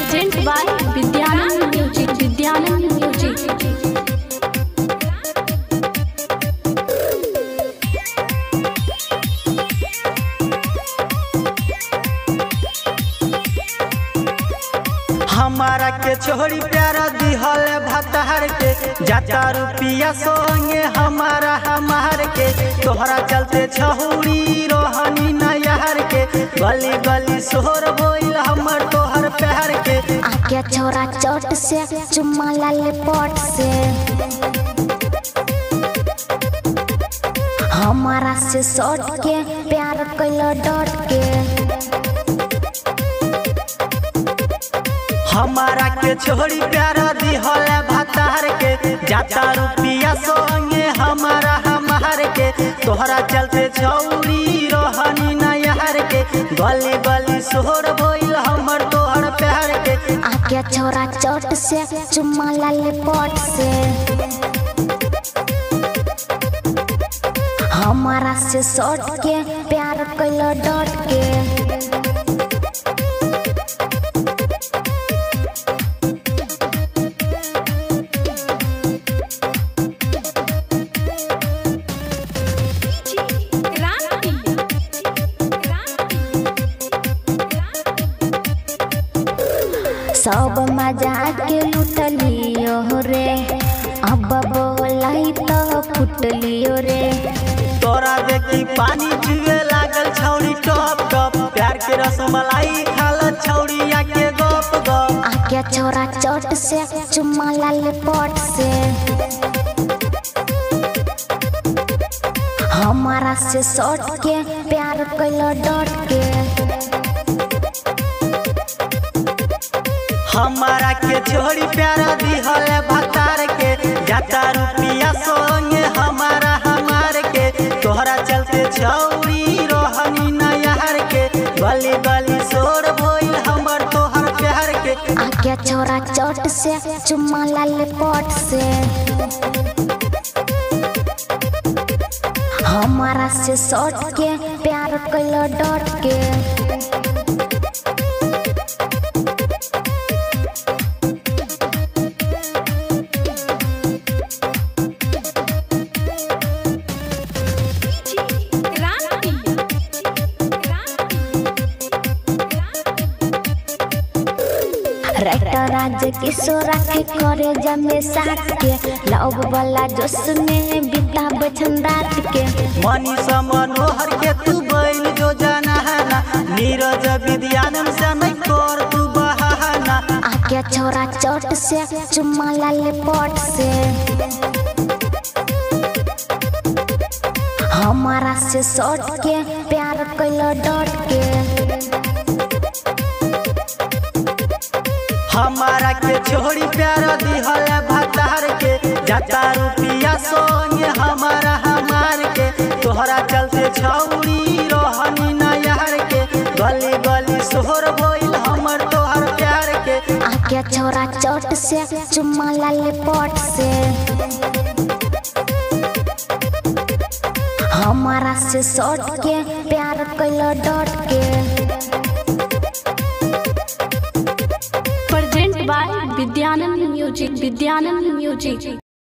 Present by Vidyanand Music. Vidyanand Music. हमारा के छोड़ी प्यारा दिहल भतार के जाता रुपिया संगे हमारा हमार के तोहरा चलते छहुरी रोहनी नयार के गली गली सोहर बोल हमर तोहर प्यार के आके छोरा चोट से चुम्मा लाले पट से हमारा से सट के प्यार कैलो डट के हमारा के छोड़ी प्यारा दिहल भतार के जाता रुपिया संगे हमारा हमार के तोहरा चलते छौरी रोहनी नयार के गली गली सोहर बोल हमर तोहर प्यार के आके छोरा चोट से चुम्मा लाले पट से हमारा से सट के प्यार कैलो डट के सब मजा के लुटलियो रे अब बोलाई तो फुटलियो रे तोरा देखी पानी पीवे लागल छौरी टप टप प्यार के रसमलाई खाल छौरी आके गप गप आके छोरा चोट से चुम्मा लाले पट से हमारा से सट के प्यार कैलो डट के हमारा के छोड़ी प्यारा दिहल भतार के जाता रुपिया संगे हमारा हमार के तोहरा चलते छौरी रोहनी नयार के गली गली सोर भइल हमर तोहर प्यार के आके छोरा चोट से चुम्मा लाले पट से हमारा से सट के प्यार कैलो डट के राइटर राज किशोर के करे जमे साथ के लव वाला जोश में बिता बचन रात के मनीषा मनोहर के तू बैल जो जाना है ना नीरज विद्यानंद से नहीं कर तू बहाना आके छोरा चोट से चुम्मा लाले पट से हमारा से सट के प्यार कैलो डट के हमारा के छोड़ी प्यारा दिहल भतार के जाता रुपिया संगे हमारा हमार के तोहरा चलते छौरी रोहनी नयार के गली गली सोहर बोल हमर तोहर प्यार के आके छोरा चोट से चुम्मा लाले पट से हमारा से सट के प्यार कैलो डट के Present by Vidyanand Music. Vidyanand Music.